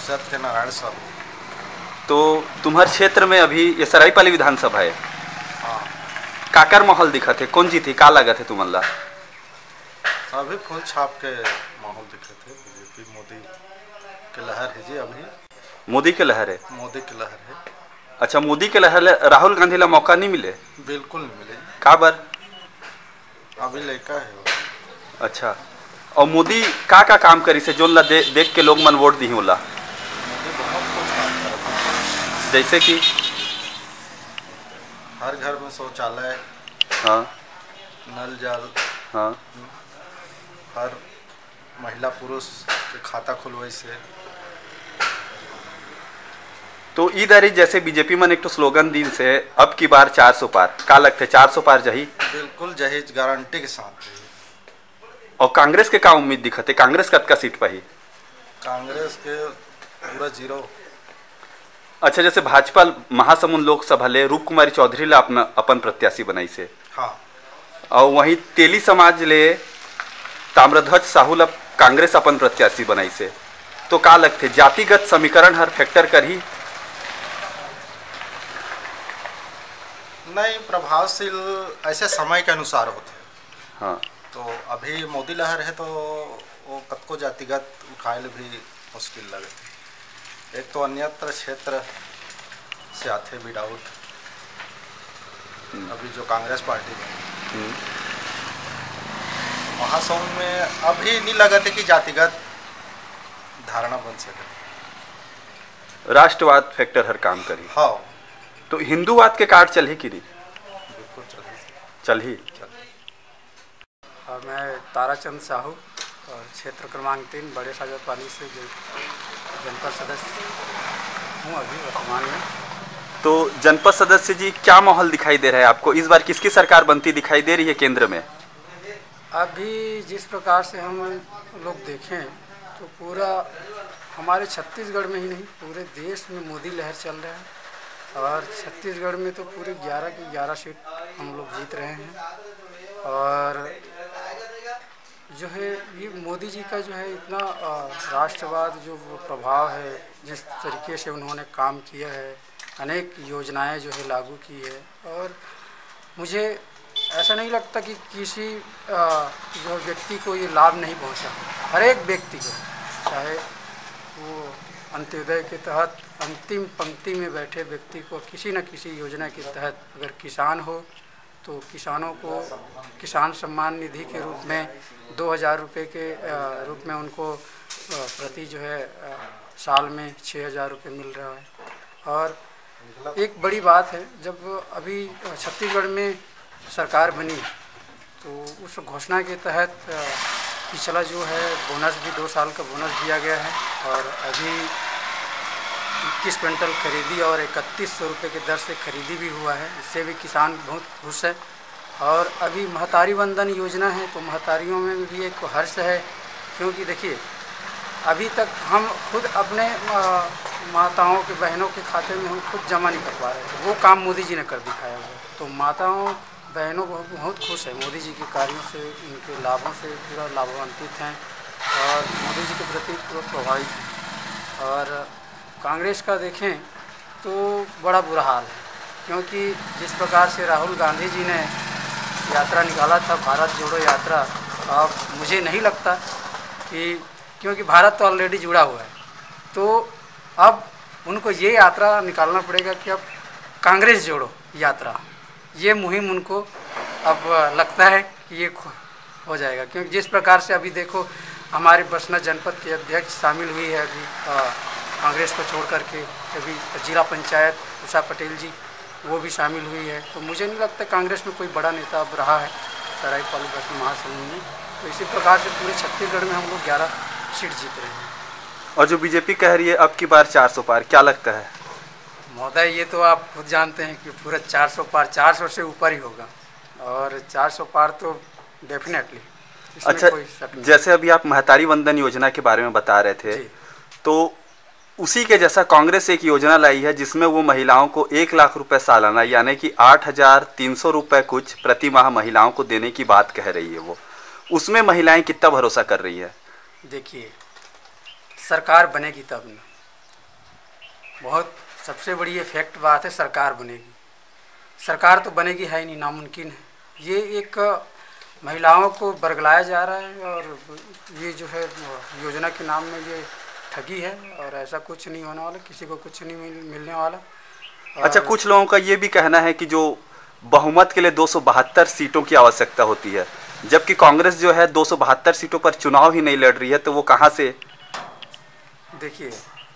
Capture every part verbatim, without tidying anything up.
सत्यनारायण साहू। तो तुम्हारे क्षेत्र में अभी ये सरायपाली विधानसभा है, हाँ काकर माहौल दिखा थे, कौन जीती, का लगा थे तुम्हारा? अभी फूल छाप के माहौल दिखे थे। बीजेपी मोदी के लहर है जी, अभी मोदी के लहर है। मोदी की लहर है। अच्छा, मोदी के लहर, राहुल गांधी ला मौका नहीं मिले? बिल्कुल नहीं मिले। का बर? अभी लड़का है वो। अच्छा, और मोदी का का काम करी से जो ला दे, देख के लोग मन वोट दी होला? मोदी बहुत कुछ काम करता है। जैसे कि हर घर में शौचालय, हाँ, नल जल, हाँ, हर महिला पुरुष के खाता खुलवाई से। तो इधर जैसे बीजेपी मन एक तो स्लोगन दी से अब की बार चार सौ पार, का लगते चार सौ पार जही? बिल्कुल जहेज गारंटी के साथ। और कांग्रेस के का उम्मीद दिखते, कांग्रेस कतका सीट पाही? कांग्रेस के पूरा जीरो। अच्छा, जैसे भाजपा महासमुंद लोकसभा ले रूप कुमारी चौधरी ला अपना अपन प्रत्याशी बनाई से, हाँ, और वहीं तेली समाज ले ताम्रध्वज साहू ला कांग्रेस अपन प्रत्याशी बनाई से, तो का लगते जातिगत समीकरण हर फैक्टर कर ही? नहीं, प्रभावशील ऐसे समय के अनुसार होते। हाँ, तो अभी मोदी लहर है तो वो कतको जातिगत उठाए भी मुश्किल लगे। एक तो अन्यत्र क्षेत्र से आते विदाउट अभी जो कांग्रेस पार्टी है महासमुंद में अभी नहीं लगा थे कि जातिगत धारणा बन सके। राष्ट्रवाद फैक्टर हर काम करी। हाँ, तो हिंदूवाद के कार्ड चल ही कि नहीं? बिल्कुल चल चल ही। और मैं ताराचंद साहू और क्षेत्र क्रमांक तीन बड़े साजर पाली से जो जनपद सदस्य हूँ अभी वर्तमान में। तो जनपद सदस्य जी, क्या माहौल दिखाई दे रहा है आपको? इस बार किसकी सरकार बनती दिखाई दे रही है केंद्र में? अभी जिस प्रकार से हम लोग देखें तो पूरा हमारे छत्तीसगढ़ में ही नहीं पूरे देश में मोदी लहर चल रहा है, और छत्तीसगढ़ में तो पूरे ग्यारह की ग्यारह सीट हम लोग जीत रहे हैं। और जो है ये मोदी जी का जो है इतना राष्ट्रवाद जो प्रभाव है, जिस तरीके से उन्होंने काम किया है, अनेक योजनाएं जो है लागू की है, और मुझे ऐसा नहीं लगता कि किसी जो व्यक्ति को ये लाभ नहीं पहुंचा। हर एक व्यक्ति को, चाहे वो अंत्योदय के तहत अंतिम पंक्ति में बैठे व्यक्ति को किसी न किसी योजना के तहत, अगर किसान हो तो किसानों को किसान सम्मान निधि के रूप में दो हज़ार रुपये के रूप में उनको प्रति जो है साल में छः हज़ार रुपये मिल रहा है। और एक बड़ी बात है, जब अभी छत्तीसगढ़ में सरकार बनी तो उस घोषणा के तहत पिछला जो है बोनस भी दो साल का बोनस दिया गया है, और अभी इक्कीस क्विंटल खरीदी और इकतीस सौ रुपये की दर से खरीदी भी हुआ है। इससे भी किसान बहुत खुश है। और अभी महतारी वंदन योजना है, तो महतारियों में भी एक हर्ष है, क्योंकि देखिए अभी तक हम खुद अपने माताओं के बहनों के खाते में हम खुद जमा नहीं कर पा रहे थे, वो काम मोदी जी ने कर दिखाया है। तो माताओं बहनों को बहुत खुश है मोदी जी के कार्यों से, उनके लाभों से पूरा लाभान्वित हैं और मोदी जी के प्रति पूरा प्रभावित हैं। और कांग्रेस का देखें तो बड़ा बुरा हाल है, क्योंकि जिस प्रकार से राहुल गांधी जी ने यात्रा निकाला था, भारत जोड़ो यात्रा, अब मुझे नहीं लगता कि, क्योंकि भारत तो ऑलरेडी जुड़ा हुआ है, तो अब उनको ये यात्रा निकालना पड़ेगा कि अब कांग्रेस जोड़ो यात्रा, ये मुहिम उनको अब लगता है कि ये हो जाएगा। क्योंकि जिस प्रकार से अभी देखो हमारे बसना जनपद के अध्यक्ष शामिल हुई है अभी आ, कांग्रेस को छोड़ करके, अभी जिला पंचायत उषा पटेल जी वो भी शामिल हुई है, तो मुझे नहीं लगता कांग्रेस में कोई बड़ा नेता अब रहा है सरायपाली बसना महासमुंद में। तो इसी प्रकार से पूरे छत्तीसगढ़ में हम लोग ग्यारह सीट जीत रहे हैं। और जो बीजेपी कह रही है अब की बार चार सौ पार, क्या लगता है? महोदय, ये तो आप खुद जानते हैं कि पूरा चार सौ पार, चार सौ से ऊपर ही होगा, और चार सौ पार तो डेफिनेटली। अच्छा, जैसे अभी आप महतारी वंदन योजना के बारे में बता रहे थे, तो उसी के जैसा कांग्रेस एक योजना लाई है जिसमें वो महिलाओं को एक लाख रुपए सालाना यानी कि आठ हजार तीन सौ रुपये कुछ प्रति माह महिलाओं को देने की बात कह रही है। वो उसमें महिलाएं कितना भरोसा कर रही है? देखिए, सरकार बनेगी तब न, बहुत सबसे बड़ी इफेक्ट बात है सरकार बनेगी। सरकार तो बनेगी है ही नहीं, नामुमकिन है। ये एक महिलाओं को बरगलाया जा रहा है और ये जो है योजना के नाम में ये ठगी है और ऐसा कुछ नहीं होने वाला, किसी को कुछ नहीं मिल, मिलने वाला। अच्छा, कुछ लोगों का ये भी कहना है कि जो बहुमत के लिए दो सौ बहत्तर सीटों की आवश्यकता होती है, जबकि कांग्रेस जो है दो सौ बहत्तर सीटों पर चुनाव ही नहीं लड़ रही है, तो वो कहाँ से? देखिए,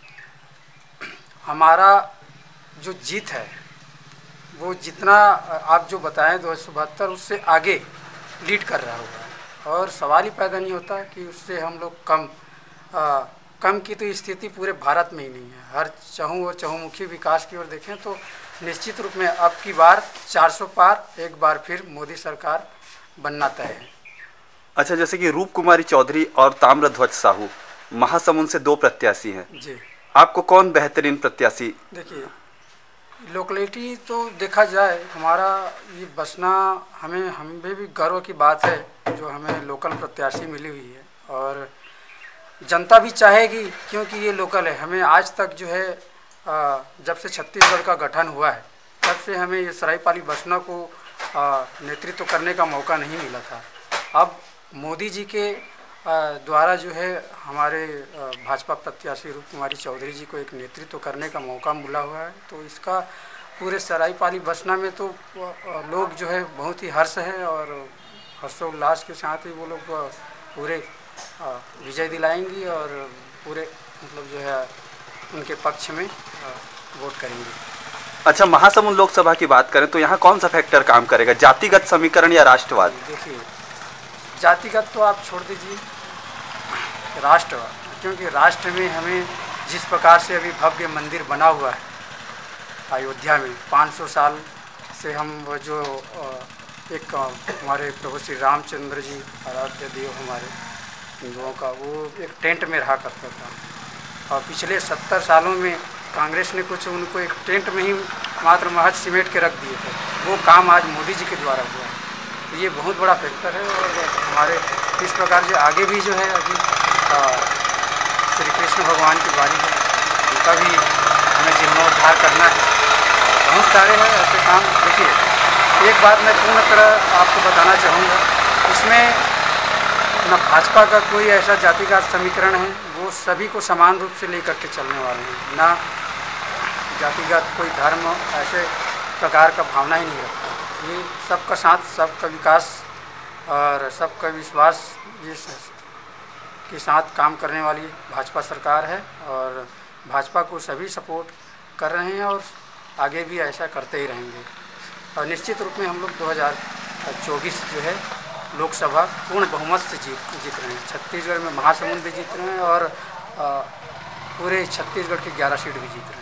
हमारा जो जीत है वो जितना आप जो बताएं दो सौ बहत्तर उससे आगे लीड कर रहा होगा और सवाल ही पैदा नहीं होता कि उससे हम लोग कम आ, कम की तो स्थिति पूरे भारत में ही नहीं है। हर चहुँ और चहुमुखी विकास की ओर देखें तो निश्चित रूप में अब की बार चार सौ पार एक बार फिर मोदी सरकार बनना तय है। अच्छा, जैसे कि रूप कुमारी चौधरी और ताम्रध्वज साहू महासमुंद से दो प्रत्याशी हैं जी, आपको कौन बेहतरीन प्रत्याशी? देखिए, लोकलिटी तो देखा जाए हमारा ये बसना, हमें हमें भी गर्व की बात है जो हमें लोकल प्रत्याशी मिली हुई है और जनता भी चाहेगी क्योंकि ये लोकल है। हमें आज तक जो है जब से छत्तीसगढ़ का गठन हुआ है तब से हमें ये सरायपाली बसना को नेतृत्व करने का मौका नहीं मिला था। अब मोदी जी के द्वारा जो है हमारे भाजपा प्रत्याशी रूप कुमारी चौधरी जी को एक नेतृत्व करने का मौका मिला हुआ है, तो इसका पूरे सरायपाली बसना में तो लोग जो है बहुत ही हर्ष है और हर्षोल्लास के साथ ही वो लोग पूरे विजय दिलाएंगी और पूरे मतलब जो है उनके पक्ष में वोट करेंगे। अच्छा, महासमुंद लोकसभा की बात करें तो यहाँ कौन सा फैक्टर काम करेगा, जातिगत समीकरण या राष्ट्रवाद? देखिए, जातिगत तो आप छोड़ दीजिए, राष्ट्रवाद, क्योंकि राष्ट्र में हमें जिस प्रकार से अभी भव्य मंदिर बना हुआ है अयोध्या में, पाँच सौ साल से हम वो जो एक हमारे प्रभु श्री रामचंद्र जी आराध्य देव हमारे हिंदुओं का, वो एक टेंट में रहा करता था और पिछले सत्तर सालों में कांग्रेस ने कुछ उनको एक टेंट में ही मात्र महज सिमेट के रख दिए थे। वो काम आज मोदी जी के द्वारा हुआ है, ये बहुत बड़ा फैक्टर है। और हमारे इस प्रकार से आगे भी जो है अभी श्री कृष्ण भगवान की बारी है, उनका भी हमें जीर्णोद्धार करना है। बहुत सारे हैं ऐसे काम। देखिए, एक बात मैं पूर्ण तरह आपको बताना चाहूँगा, इसमें न भाजपा का कोई ऐसा जातिगत समीकरण है, वो सभी को समान रूप से लेकर के चलने वाले हैं। ना जातिगत कोई धर्म ऐसे प्रकार का भावना ही नहीं रखता। ये सबका साथ, सबका विकास और सबका विश्वास ये के साथ काम करने वाली भाजपा सरकार है और भाजपा को सभी सपोर्ट कर रहे हैं और आगे भी ऐसा करते ही रहेंगे। और निश्चित रूप में हम लोग दो हज़ार चौबीस जो है लोकसभा पूर्ण बहुमत से जीत जीत रहे हैं। छत्तीसगढ़ में महासमुंद भी जीत रहे हैं और पूरे छत्तीसगढ़ के ग्यारह सीट भी जीत रहे हैं।